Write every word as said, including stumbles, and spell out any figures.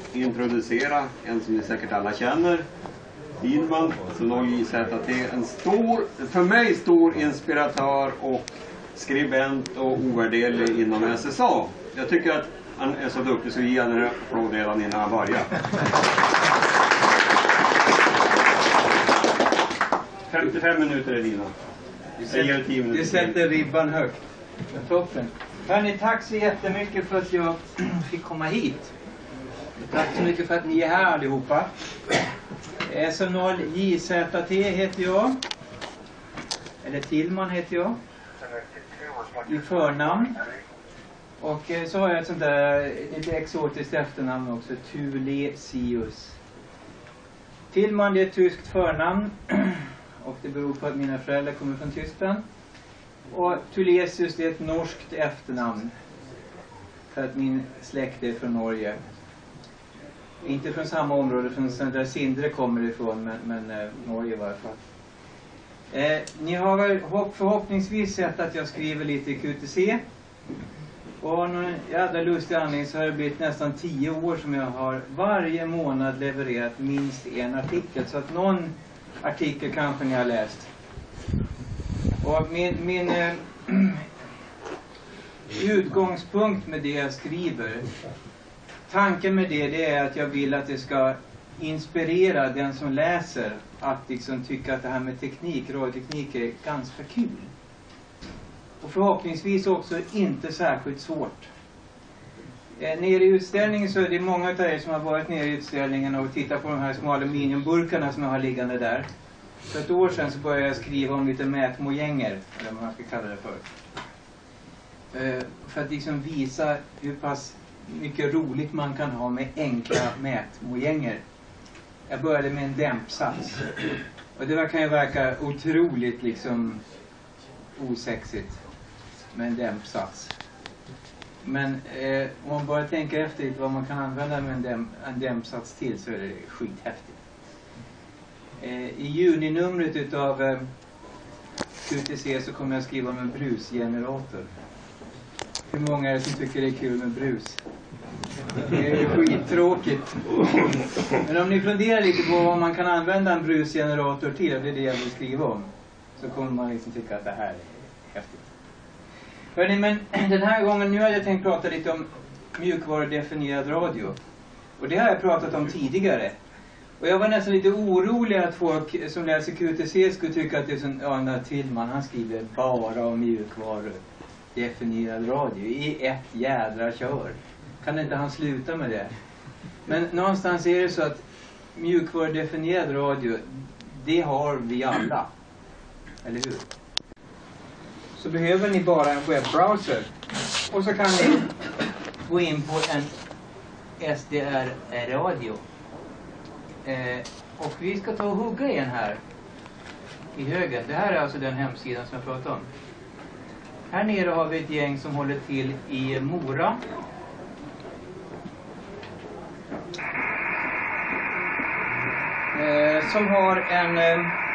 introducera en som ni säkert alla känner. Tillman, Noll J Z T, en stor, för mig stor inspiratör och skribent och ovärderlig inom S S A. Jag tycker att han är så duktig så ger han en applåd redan innan han börjar. femtiofem minuter är dina. Vi sätter, vi sätter ribban högt. Toppen. Hörrni, tack så jättemycket för att jag fick komma hit. Tack så mycket för att ni är här allihopa. S Noll J Z T heter jag. Eller Tillman heter jag. I förnamn. Och så har jag ett sånt där lite exotiskt efternamn också. Tulesius. Tillman, det är ett tyskt förnamn. Och det beror på att mina föräldrar kommer från Tyskland. Och Tulesius, det är ett norskt efternamn. För att min släkt är från Norge. Inte från samma område, från där Sindre kommer ifrån, men, men eh, Norge i varje fall. Eh, ni har väl hopp, förhoppningsvis sett att jag skriver lite i Q T C. Och av någon jävla lustig anledning så har det blivit nästan tio år som jag har varje månad levererat minst en artikel. Så att någon artikel kanske ni har läst. Och min, min eh, utgångspunkt med det jag skriver, tanken med det, det är att jag vill att det ska inspirera den som läser att liksom tycka att det här med teknik, radioteknik är ganska kul. Och förhoppningsvis också inte särskilt svårt. Eh, nere i utställningen så är det många av er som har varit nere i utställningen och tittat på de här små aluminiumburkarna som jag har liggande där. För ett år sedan så började jag skriva om lite mätmojänger, eller vad man ska kalla det för. Eh, för att liksom visa hur pass mycket roligt man kan ha med enkla mätmojänger. Jag började med en dämpsats. Och det kan ju verka otroligt liksom osexigt med en dämpsats. Men eh, om man bara tänker efter lite vad man kan använda med en, däm en dämpsats till så är det skithäftigt. Eh, I juninumret utav eh, Q T C så kommer jag skriva om en brusgenerator. Hur många är det som tycker det är kul med brus? Det är skittråkigt. Men om ni funderar lite på vad man kan använda en brusgenerator till, och det är det jag vill skriva om, så kommer man liksom tycka att det här är häftigt. Hörrni, men den här gången, nu har jag tänkt prata lite om mjukvarudefinierad radio. Och det har jag pratat om tidigare. Och jag var nästan lite orolig att folk som läser Q T C skulle tycka att det är sån, ja, när Tillman, han skriver bara om mjukvarudefinierad radio i ett jädra kör. Kan inte han sluta med det? Men någonstans är det så att mjukvarudefinierad radio, det har vi alla. Eller hur? Så behöver ni bara en webbrowser. Och så kan ni gå in på en S D R-radio. Eh, och vi ska ta och hugga en här i högen. Det här är alltså den hemsidan som jag pratade om. Här nere har vi ett gäng som håller till i Mora. Eh, som har en... Eh,